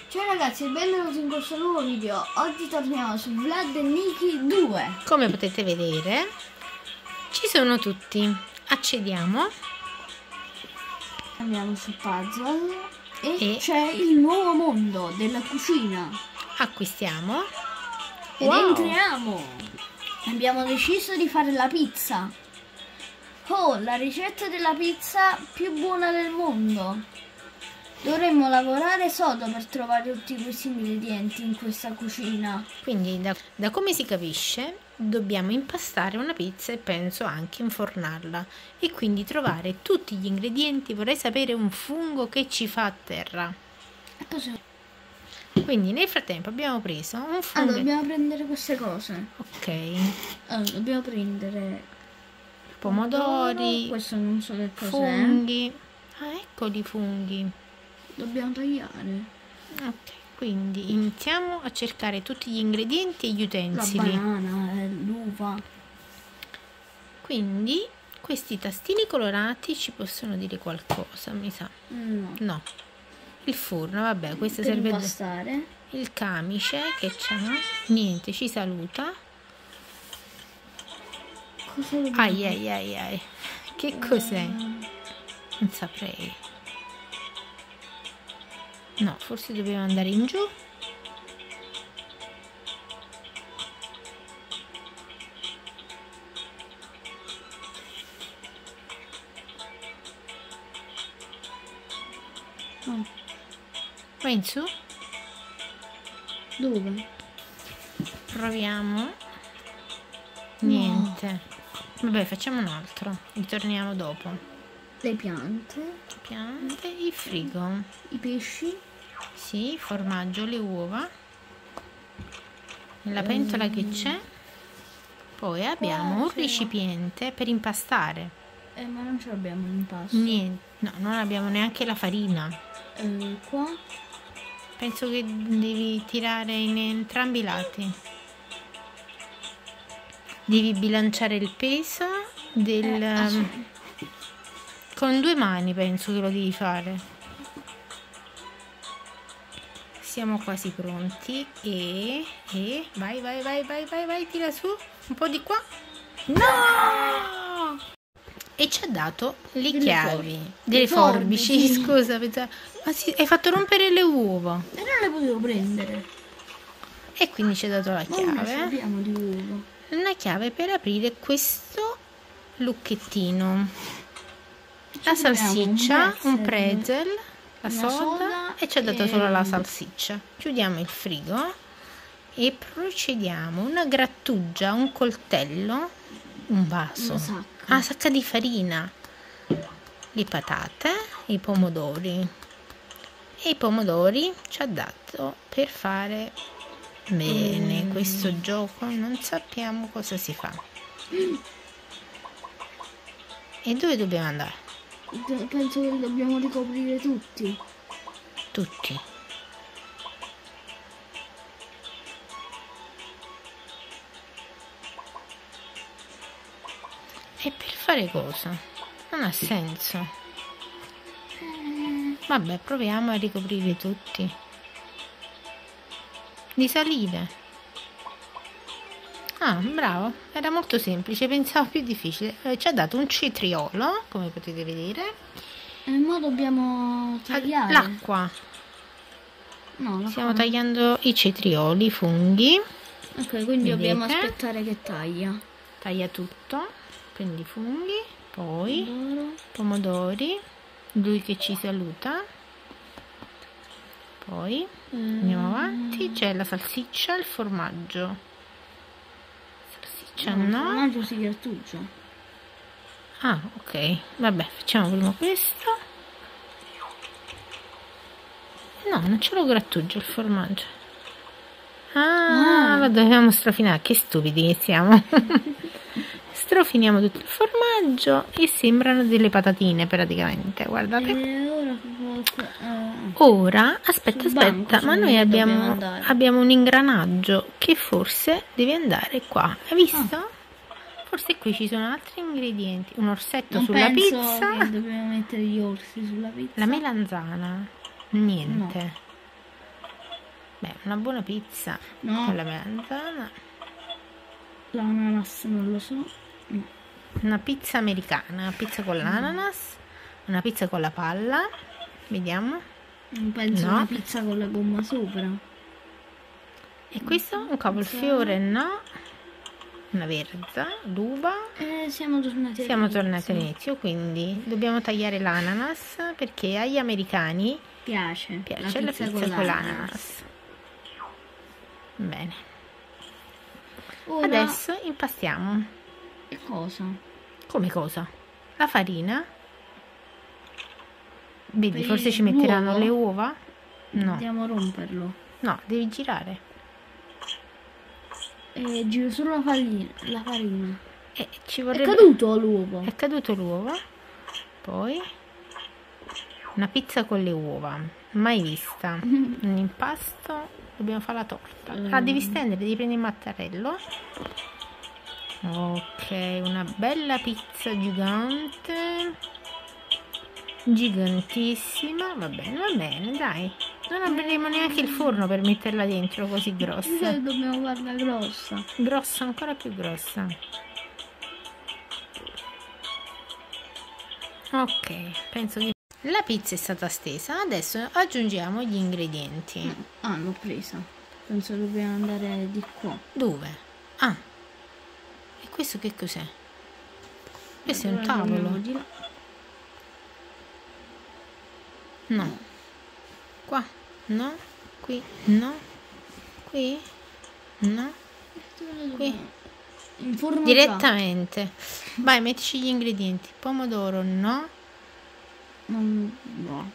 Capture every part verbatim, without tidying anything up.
Ciao ragazzi e benvenuti in questo nuovo video. Oggi torniamo su Vlad e Niki due. Come potete vedere ci sono tutti. Accediamo. Andiamo su puzzle e, E c'è il nuovo mondo della cucina. acquistiamo. Ed Wow. entriamo. Abbiamo deciso di fare la pizza. Oh, la ricetta della pizza più buona del mondo. Dovremmo lavorare sodo per trovare tutti questi ingredienti in questa cucina. Quindi da, da come si capisce dobbiamo impastare una pizza e penso anche infornarla e quindi trovare tutti gli ingredienti. Vorrei sapere un fungo che ci fa a terra. Cos'è? Quindi nel frattempo abbiamo preso un Ah, fungo. dobbiamo prendere queste cose. Ok, Allora, dobbiamo prendere pomodori, questo non so che cos'è. funghi. Ah, eccoli i funghi. Dobbiamo tagliare Ok, quindi iniziamo a cercare tutti gli ingredienti e gli la utensili. banana, eh, l'uva. Quindi questi tastini colorati ci possono dire qualcosa, mi sa. No. No. Il forno, vabbè, questo Per serve. impastare. Il camice che c'ha. Niente, ci saluta. Cosa dobbiamo Ai ai ai ai. Che cos'è? Non saprei. No, forse dobbiamo andare in giù. Oh, Vai in su. dove? Proviamo. Niente. Vabbè, facciamo un altro. Ritorniamo dopo. Le piante, Piante, il frigo. i pesci. Sì, il formaggio, le uova. Nella pentola che c'è. Poi abbiamo un c'è- recipiente per impastare. Eh, ma non ce l'abbiamo l'impasto. Niente, no, non abbiamo neanche la farina. Eh, qua. Penso che devi tirare in entrambi i lati. Devi bilanciare il peso del... Eh, ah, sì. Con due mani penso che lo devi fare. Siamo quasi pronti e, e vai vai vai vai vai vai tira su un po' di qua. No! E ci ha dato le Delle chiavi for- delle le forbici. forbici. Scusa, pensavo- ma sì, hai fatto rompere le uova E non le potevo prendere. e quindi ci ha dato la Ma non ne chiave. abbiamo di uovo. Una chiave per aprire questo lucchettino. La Ci troviamo salsiccia, un un pretzel, la una soda, soda e ci ha dato e- solo la salsiccia. Chiudiamo il frigo e procediamo. Una grattugia, un coltello, un vaso, Una sacca. una sacca di farina, le patate, i pomodori. E i pomodori ci ha dato per fare bene Mm. questo gioco. Non sappiamo cosa si fa. E dove dobbiamo andare? Penso che li dobbiamo ricoprire tutti. Tutti. E per fare cosa? Non ha senso. Vabbè, proviamo a ricoprire tutti. Di salire. Ah, bravo. Era molto semplice, pensavo più difficile. Eh, ci ha dato un cetriolo, come potete vedere. E mo dobbiamo tagliare. L'acqua. No, l'acqua Stiamo no. tagliando i cetrioli, i funghi. Ok, quindi Vedete? dobbiamo aspettare che taglia. Taglia tutto. Prendi i funghi, poi Loro. pomodori, lui che ci saluta, poi andiamo avanti, c'è la salsiccia, il formaggio. Salsiccia No, il no. formaggio si grattugia. Ah, ok, vabbè, facciamo prima questo. No, non ce lo grattugio il formaggio. Ah, Ah. lo dobbiamo strofinare, che stupidi che siamo. Strofiniamo tutto il formaggio e sembrano delle patatine praticamente, guardate. E ora cosa- eh, Ora, aspetta, Sul aspetta, banco, ma su noi dove dobbiamo abbiamo, andare? abbiamo un ingranaggio che forse deve andare qua. Hai visto? Forse qui ci sono altri ingredienti. Un orsetto non sulla penso pizza. che dobbiamo mettere gli orsi sulla pizza. La melanzana. Niente. Beh, una buona pizza No. con la melanzana. L'ananas non lo so. No. Una pizza americana, una pizza con l'ananas, una pizza con la palla. Vediamo. Non penso No. una pizza con la gomma sopra. E questo? Un cavolfiore, no. Una verza, l'uva. Eh, siamo tornati Siamo all'inizio. tornati all'inizio, quindi dobbiamo tagliare l'ananas perché agli americani Piace. piace la pizza, con l'ananas. Bene. Ora, Adesso impastiamo. che cosa? Come cosa? La farina. Vedi, Per forse ci metteranno l'uovo? le uova? No, Andiamo a romperlo. no, devi girare. E giro solo la farina. La farina. E ci È vorrebbe... caduto l'uovo. È caduto l'uovo. Poi una pizza con le uova. Mai vista. Un impasto. Dobbiamo fare la torta. La devi stendere, devi prendere il mattarello. Ok, una bella pizza gigante. Gigantissima. Va bene, va bene, dai. Non apriremo neanche il forno per metterla dentro così grossa. Eh, dobbiamo farla grossa. Grossa, ancora più grossa. Ok, penso che la pizza è stata stesa. Adesso aggiungiamo gli ingredienti. Ah, l'ho presa. Penso dobbiamo andare di qua. Dove? Ah, e questo che cos'è? Questo è un Allora andiamo tavolo. di là. No. Qua? No. Qui? No. Qui? No. Qui? In forno già. Direttamente. Vai, mettici gli ingredienti. Pomodoro, no. Non no.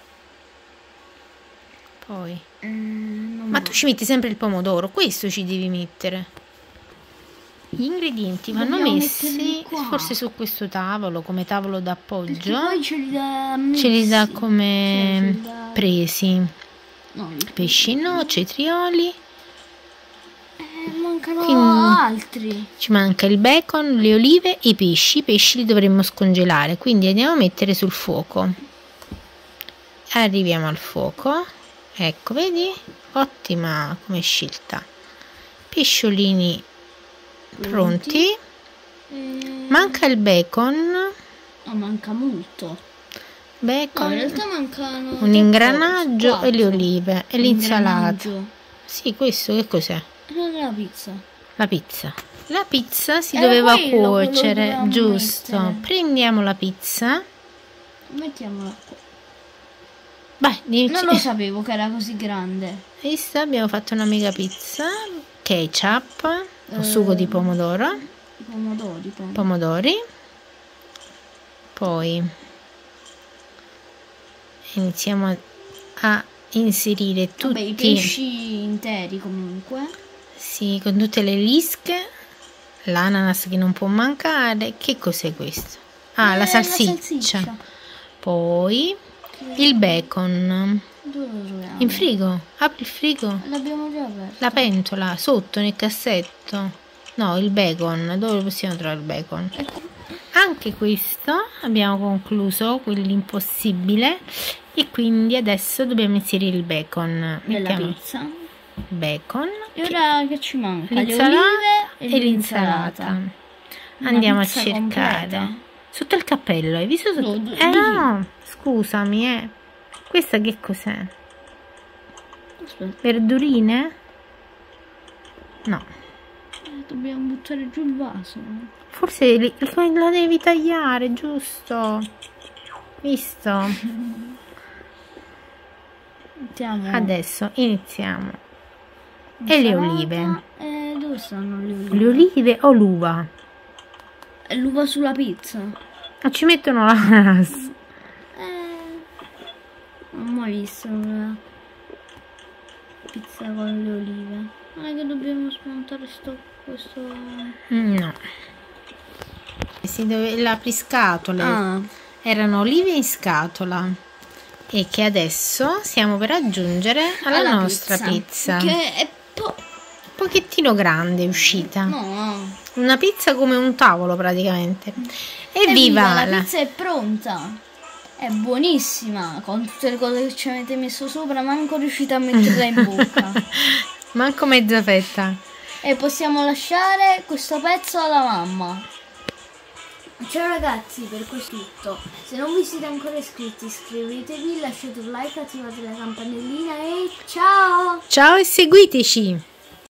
Poi. Eh, non Ma va. tu ci metti sempre il pomodoro, questo ci devi mettere. Gli ingredienti vanno Dobbiamo messi metterli qua. forse su questo tavolo, come tavolo Perché d'appoggio. poi ce li dà Ce li dà messi. come Sì, ce li dà- presi. No, li- Pesci no, cetrioli. Eh, mancano Quindi- altri. Ci manca il bacon, le olive e i pesci. I pesci li dovremmo scongelare, quindi andiamo a mettere sul fuoco. Arriviamo al fuoco. Ecco, vedi? Ottima come scelta. Pesciolini pronti. Eh, Manca il bacon. no, manca molto. No, Bacon, in realtà mancano un ingranaggio quattro. e le olive e l'insalata. Ingranaggio. Sì, questo che cos'è? Non è la pizza. La pizza. La pizza si Era doveva quello, quello cuocere, dovevamo giusto. mettere. Prendiamo la pizza. Mettiamola qua. Vai, dici- Non lo sapevo che era così grande. Visto, abbiamo fatto una mega pizza. Ketchup, o Eh, sugo di pomodoro, I pomodori poi. pomodori. Poi iniziamo a, a inserire tutti. Vabbè, i pesci interi comunque. Sì, con tutte le lische, l'ananas che non può mancare. Che cos'è questo? Ah, Eh, la salsiccia. Poi il bacon. Dove lo troviamo? In frigo. Apri il frigo. L'abbiamo già aperto. La pentola, sotto nel cassetto. No, il bacon. Dove possiamo trovare il bacon? Anche questo abbiamo concluso quell'impossibile. E quindi adesso dobbiamo inserire il bacon. Nella Mettiamo pizza. bacon. E ora che ci manca? Le L'insalata olive e, l'insalata. Una Andiamo a pizza cercare completa. sotto il cappello. Hai visto sotto? No, d- eh di- no, scusami, eh. Questa che cos'è? Aspetta, Verdurine? No, eh, dobbiamo buttare giù il vaso. forse li- la devi tagliare, giusto? Visto? Mettiamo Adesso iniziamo. E le insalata. olive? Eh, dove stanno le olive? Le olive o l'uva? E l'uva sulla pizza. Ma ci mettono l'ananas. Eh, non ho mai visto una pizza con le olive. Non è che dobbiamo smontare sto, questo... No. Si dove le apriscatole Ah, erano olive in scatola e che adesso stiamo per aggiungere alla, alla nostra pizza. Che è po'... Un pochettino grande è uscita. No. Una pizza come un tavolo praticamente. Evviva, Evviva! la la- pizza è pronta. È buonissima, con tutte le cose che ci avete messo sopra, manco riuscite a metterla in bocca. Manco mezza fetta. E possiamo lasciare questo pezzo alla mamma. Ciao ragazzi, per questo è tutto. Se non vi siete ancora iscritti, iscrivetevi, lasciate un like, attivate la campanellina e ciao! Ciao e seguiteci!